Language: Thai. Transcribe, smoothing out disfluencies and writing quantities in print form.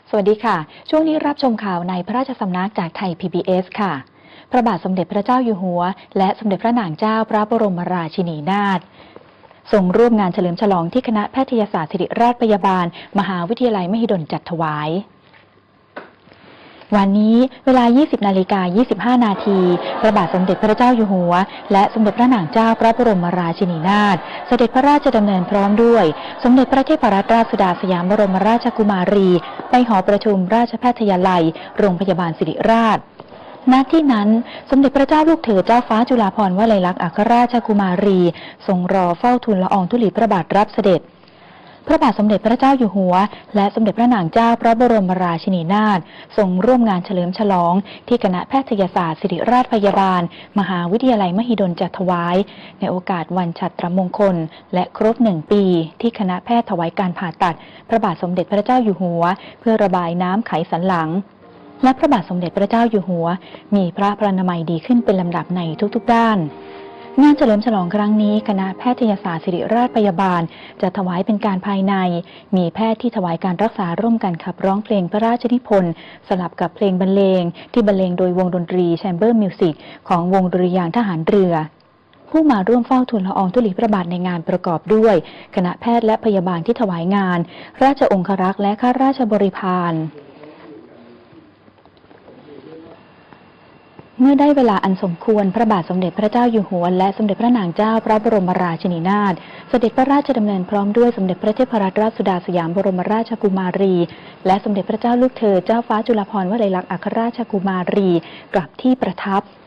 สวัสดีค่ะช่วงนี้รับชมข่าวในพระราชสำนักจากไทย PBS ค่ะพระบาทสมเด็จพระเจ้าอยู่หัวและสมเด็จพระนางเจ้าพระบรมราชินีนาถทรงร่วมงานเฉลิมฉลองที่คณะแพทยศาสตร์ศิริราชพยาบาลมหาวิทยาลัยมหิดลจัดถวายวันนี้เวลา 20:25 นาทีพระบาทสมเด็จพระเจ้าอยู่หัวและสมเด็จพระนางเจ้าพระบรมราชินีนาถเสด็จพระราชดำเนินพร้อมด้วยสมเด็จพระเทพรัตนราชสุดาสยามบรมราชกุมารีไปหอประชุมราชแพทยาลัยโรงพยาบาลศิริราชณที่นั้นสมเด็จพระเจ้าลูกเธอเจ้าฟ้าจุฬาภรณ์วลัยลักษณ์อัครราชกุมารีทรงรอเฝ้าทูลละอองธุลีพระบาทรับเสด็จพระบาทสมเด็จพระเจ้าอยู่หัวและสมเด็จพระนางเจ้าพระบรมราชินีนาถทรงร่วมงานเฉลิมฉลองที่คณะแพทยศาสตร์ศิริราชพยาบาลมหาวิทยาลัยมหิดลจัดถวายในโอกาสวันฉัตรมงคลและครบ1 ปีที่คณะแพทย์ถวายการผ่าตัดพระบาทสมเด็จพระเจ้าอยู่หัวเพื่อระบายน้ำไขสันหลังและพระบาทสมเด็จพระเจ้าอยู่หัวมีพระพลานามัยดีขึ้นเป็นลำดับในทุกๆด้านงานเฉลิมฉลองครั้งนี้คณะแพทยศาสตร์ศิริราชพยาบาลจะถวายเป็นการภายในมีแพทย์ที่ถวายการรักษาร่วมกันขับร้องเพลงพระราชนิพนธ์สลับกับเพลงบรรเลงที่บรรเลงโดยวงดนตรีแชมเบอร์มิวสิกของวงดุริยางค์ทหารเรือผู้มาร่วมเฝ้าทูลละอองธุลีพระบาทในงานประกอบด้วยคณะแพทย์และพยาบาลที่ถวายงานราชองครักษ์และข้าราชบริพารเมื่อได้เวลาอันสมควรพระบาทสมเด็จพระเจ้าอยู่หัวและสมเด็จพระนางเจ้าพระบรมราชินีนาถเสด็จพระราชดำเนินพร้อมด้วยสมเด็จพระเทพรัตนราชสุดาสยามบรมราชกุมารีและสมเด็จพระเจ้าลูกเธอเจ้าฟ้าจุฬาภรณ์วลัยลักษณ์อัครราชกุมารีกลับที่ประทับ